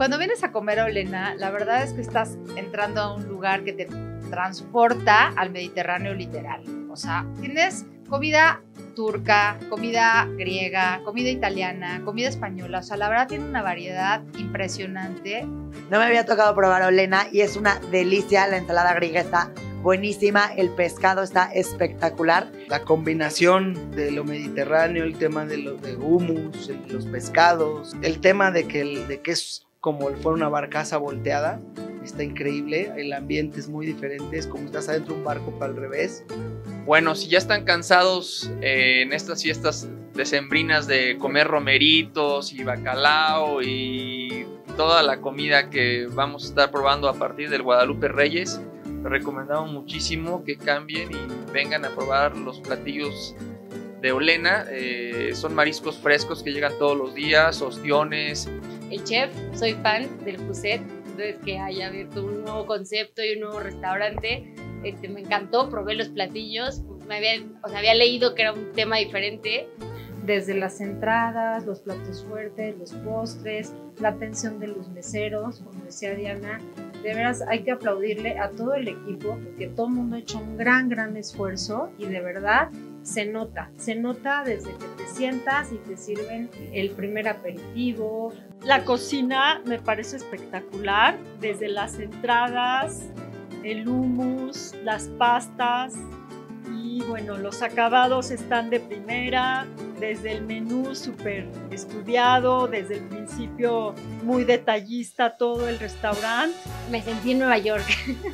Cuando vienes a comer a Olena, la verdad es que estás entrando a un lugar que te transporta al Mediterráneo literal. O sea, tienes comida turca, comida griega, comida italiana, comida española. O sea, la verdad tiene una variedad impresionante. No me había tocado probar Olena y es una delicia. La ensalada griega está buenísima, el pescado está espectacular. La combinación de lo mediterráneo, el tema de hummus, los pescados, el tema de que es como si fuera una barcaza volteada, está increíble. El ambiente es muy diferente, es como estás adentro de un barco pero al revés. Bueno, si ya están cansados en estas fiestas decembrinas de comer romeritos y bacalao y toda la comida que vamos a estar probando a partir del Guadalupe Reyes, les recomendamos muchísimo que cambien y vengan a probar los platillos de Olena. Son mariscos frescos que llegan todos los días, ostiones. El chef, soy fan del Fuset, entonces que haya abierto un nuevo concepto y un nuevo restaurante, me encantó, probé los platillos, había leído que era un tema diferente. Desde las entradas, los platos fuertes, los postres, la atención de los meseros, como decía Diana, de veras hay que aplaudirle a todo el equipo porque todo el mundo ha hecho un gran esfuerzo y de verdad se nota desde que te sientas y te sirven el primer aperitivo. La cocina me parece espectacular, desde las entradas, el hummus, las pastas y bueno, los acabados están de primera, desde el menú súper estudiado, desde el principio muy detallista todo el restaurante. Me sentí en Nueva York,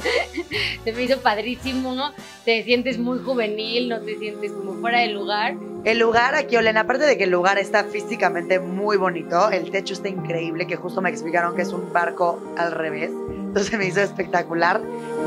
se me hizo padrísimo, te sientes muy juvenil, no te sientes como fuera de lugar. El lugar aquí, Olena, aparte de que el lugar está físicamente muy bonito, el techo está increíble, que justo me explicaron que es un barco al revés, entonces me hizo espectacular.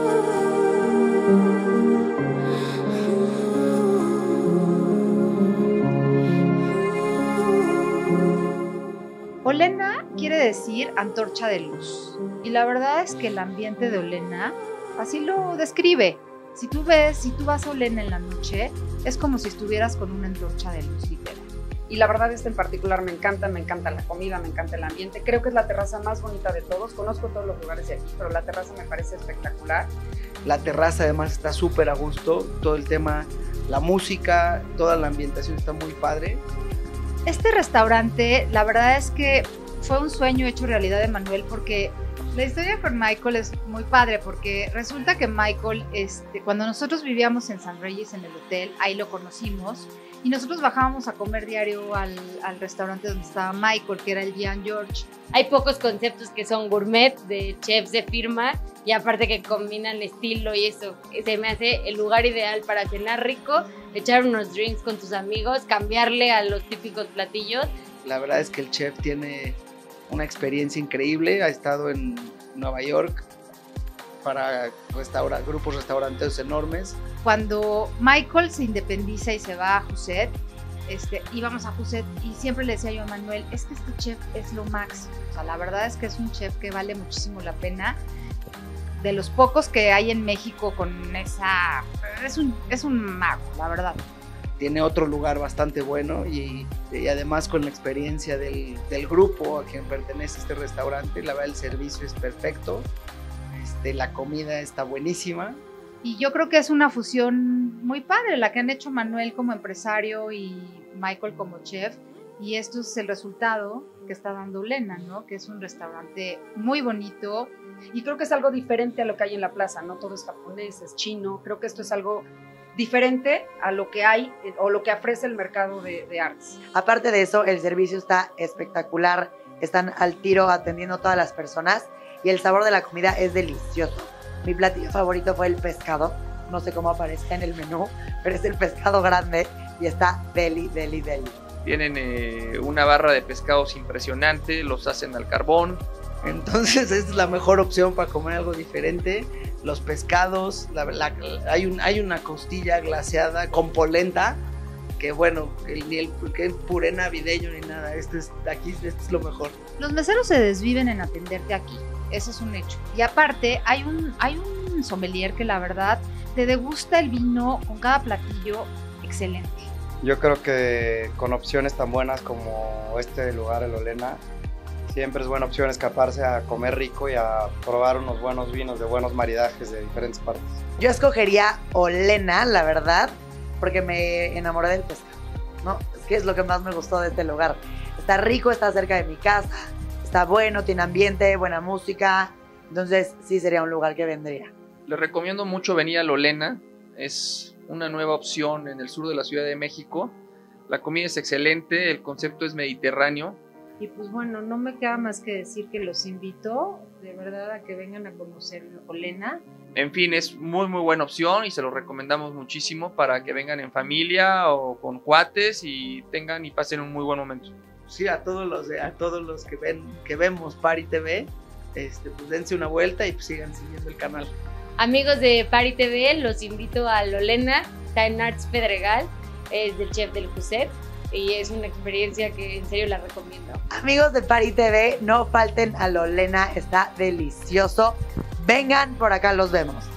Olena quiere decir antorcha de luz y la verdad es que el ambiente de Olena así lo describe. Si tú vas a Olena en la noche, es como si estuvieras con una antorcha de luz literal. Y la verdad en particular me encanta la comida, me encanta el ambiente. Creo que es la terraza más bonita de todos. Conozco todos los lugares de aquí, pero la terraza me parece espectacular. La terraza además está súper a gusto, todo el tema, la música, toda la ambientación está muy padre. Este restaurante, la verdad es que fue un sueño hecho realidad de Manuel porque la historia con Michael es muy padre porque resulta que Michael, cuando nosotros vivíamos en San Reyes en el hotel, ahí lo conocimos y nosotros bajábamos a comer diario al restaurante donde estaba Michael, que era el Gian George. Hay pocos conceptos que son gourmet, de chefs de firma y aparte que combinan estilo y eso. Se me hace el lugar ideal para cenar rico, echar unos drinks con tus amigos, cambiarle a los típicos platillos. La verdad es que el chef tiene una experiencia increíble, ha estado en Nueva York para grupos restauranteros enormes. Cuando Michael se independiza y se va a Fuset, íbamos a Fuset y siempre le decía yo a Manuel, es que este chef es lo máximo. O sea, la verdad es que es un chef que vale muchísimo la pena. De los pocos que hay en México con esa... Es un mago, la verdad. Tiene otro lugar bastante bueno y además con la experiencia del grupo a quien pertenece este restaurante, la verdad el servicio es perfecto, la comida está buenísima. Y yo creo que es una fusión muy padre la que han hecho Manuel como empresario y Michael como chef. Y esto es el resultado que está dando Olena, ¿no? Que es un restaurante muy bonito. Y creo que es algo diferente a lo que hay en la plaza, no todo es japonés, es chino. Creo que esto es algo diferente a lo que hay o lo que ofrece el mercado de artes. Aparte de eso, el servicio está espectacular, están al tiro atendiendo a todas las personas y el sabor de la comida es delicioso. Mi platillo favorito fue el pescado, no sé cómo aparece en el menú, pero es el pescado grande y está deli. Tienen una barra de pescados impresionante, los hacen al carbón. Entonces esta es la mejor opción para comer algo diferente. Los pescados, hay una costilla glaseada con polenta, que bueno, ni el puré navideño ni nada, este es lo mejor. Los meseros se desviven en atenderte aquí, eso es un hecho. Y aparte hay un sommelier que la verdad te degusta el vino con cada platillo excelente. Yo creo que con opciones tan buenas como este lugar, el Olena, Siempre es buena opción escaparse a comer rico y a probar unos buenos vinos de buenos maridajes de diferentes partes. Yo escogería Olena, la verdad, porque me enamoré del pescado, ¿no? Es que es lo que más me gustó de este lugar. Está rico, está cerca de mi casa, está bueno, tiene ambiente, buena música. Entonces sí sería un lugar que vendría. Les recomiendo mucho venir a Olena. Es una nueva opción en el sur de la Ciudad de México. La comida es excelente, el concepto es mediterráneo. Y pues bueno, no me queda más que decir que los invito de verdad a que vengan a conocer Olena. En fin, es muy buena opción y se lo recomendamos muchísimo para que vengan en familia o con cuates y tengan y pasen un muy buen momento. Sí, a todos los que vemos Party TV, pues dense una vuelta y pues sigan siguiendo el canal. Amigos de Party TV, los invito a Olena, está en Arts Pedregal, es del chef del Cuset. Y es una experiencia que en serio la recomiendo. Amigos de Party TV, no falten a Olena, está delicioso. Vengan, por acá los vemos.